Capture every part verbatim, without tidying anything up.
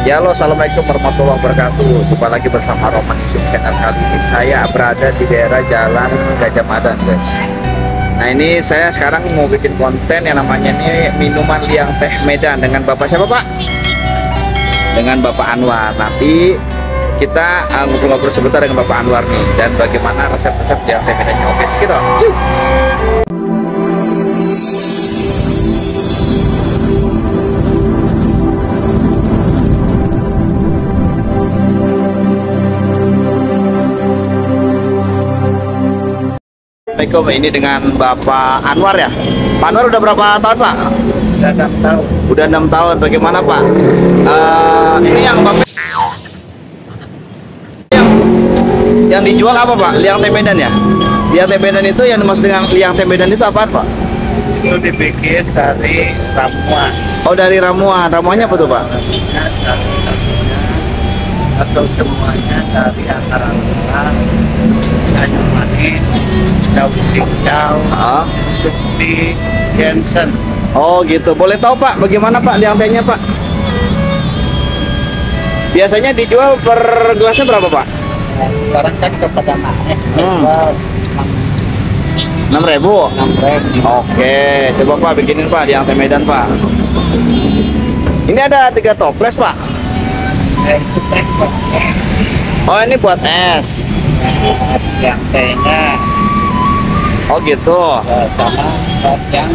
Ya halo, assalamualaikum warahmatullahi wabarakatuh. Jumpa lagi bersama Roman YouTube channel. Kali ini saya berada di daerah Jalan Gajah Mada, guys. Nah ini saya sekarang mau bikin konten yang namanya ini minuman liang teh Medan dengan Bapak siapa Pak? Dengan Bapak Anwar. Nanti kita uh, ngobrol-ngobrol sebentar dengan Bapak Anwar nih, dan bagaimana resep-resep liang teh Medannya. Oke, kita. Ciu. Assalamualaikum, ini dengan Bapak Anwar ya. Pak Anwar udah berapa tahun Pak? Udah enam tahun. Udah enam tahun. Bagaimana Pak? Uh, ini yang Bapak yang, yang dijual apa Pak? Liang teh Medan ya? Liang teh Medan itu yang dimaksud dengan liang teh Medan itu apa Pak? Itu dibikin dari ramuan. Oh, dari ramuan. Ramuannya apa tuh Pak? Atau semuanya dari antara lain kayu manis, daun cincau, Ah. sukti, Jensen. Oh gitu. Boleh tahu Pak, bagaimana Pak liang tehnya Pak? Biasanya dijual per gelasnya berapa Pak? Sekarang kan kepada naik Hmm. jual enam ribu. enam ribu. Oke, coba Pak bikinin Pak liang teh Medan Pak. Ini ada tiga toples Pak. Eh, itu teh Pak. Oh ini buat es. Yang tehnya Oh gitu. eh, sama buat yang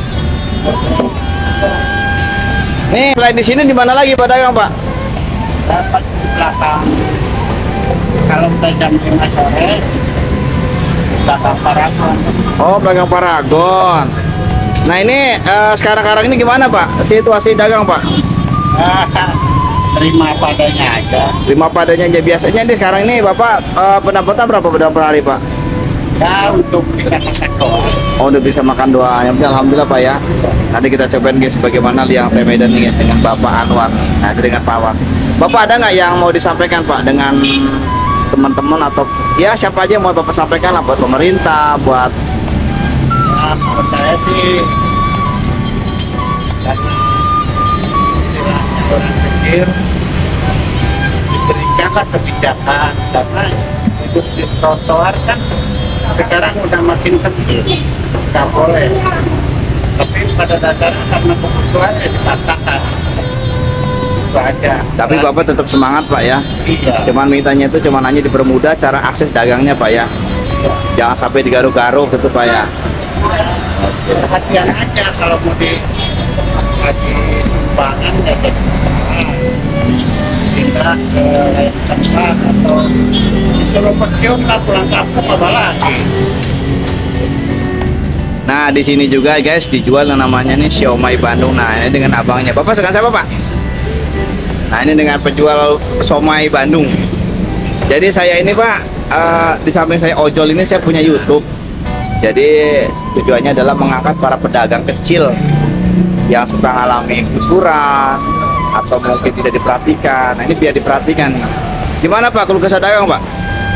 Nih selain di sini di mana lagi Pak dagang Pak? dapat di belakang. Kalau udah jam lima sore di belakang Paragon. Oh belakang Paragon. Nah ini eh, sekarang-sekarang ini gimana Pak situasi dagang Pak? Ah, terima padanya aja. Lima padanya aja. Biasanya nih sekarang ini Bapak eh, pendapatan berapa per hari Pak? Ya untuk bisa makan doang. Oh udah bisa makan doa. Yang penting alhamdulillah Pak ya. Nanti kita cobain guys bagaimana liang teh Medan nih guys dengan Bapak Anwar. Nah dengan Pak Anwar. Bapak ada nggak yang mau disampaikan Pak dengan teman-teman atau ya siapa aja yang mau Bapak sampaikan lah, buat pemerintah, buat Nah, menurut saya sih dan istilahnya orang kecil diberikanlah kebijakan, karena hidup di trotoar kan sekarang udah makin kecil, nggak boleh. Tapi pada dasarnya karena kebutuhan ya dipaksakan. Itu aja. tapi Bapak tetap semangat Pak ya. Iya. Cuman mintanya itu cuman hanya dipermudah cara akses dagangnya Pak ya. Iya. Jangan sampai digaruk-garuk gitu Pak ya. Perhatian aja kalau mau di kasih sumbangan ya jadi pindah ke lain tempat atau disuruh pensiun lah pulang kampung apa lagi. Nah di sini juga guys dijual yang namanya nih siomay Bandung. Nah ini dengan abangnya. Bapak sekarang siapa Pak? Nah ini dengan penjual siomay Bandung. Jadi saya ini Pak eh, di samping saya ojol ini saya punya YouTube. Jadi tujuannya adalah mengangkat para pedagang kecil yang suka ngalami kusuran atau mungkin tidak diperhatikan. Nah ini biar diperhatikan. Gimana Pak kalau kesah dagang Pak?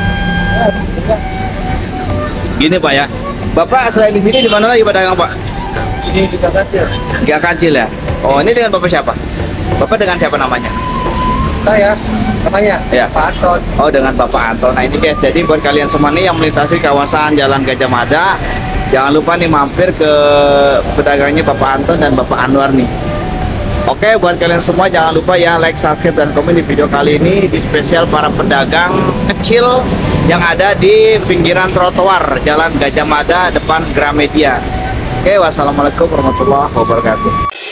Gini Pak ya. Bapak selain di sini di mana lagi Pak dagang Pak? Ini kita kecil. Gak Kancil ya? Oh ini dengan Bapak siapa? Bapak dengan siapa namanya? Saya namanya Ya. Pak Anton. Oh dengan Bapak Anton. Nah ini guys, jadi buat kalian semua nih yang melintasi kawasan Jalan Gajah Mada, jangan lupa nih mampir ke pedagangnya Bapak Anton dan Bapak Anwar nih. Oke, buat kalian semua jangan lupa ya like, subscribe, dan komen di video kali ini di spesial para pedagang kecil yang ada di pinggiran trotoar Jalan Gajah Mada depan Gramedia. Oke, wassalamualaikum warahmatullahi wabarakatuh.